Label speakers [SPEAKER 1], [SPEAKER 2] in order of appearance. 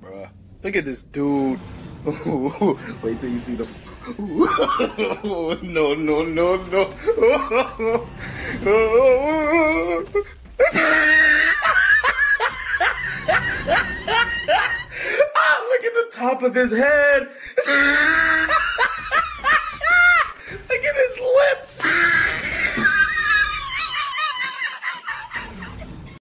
[SPEAKER 1] bruh. Look at this dude. Wait till you see the... No, no, no, no. Ah, look at the top of his head.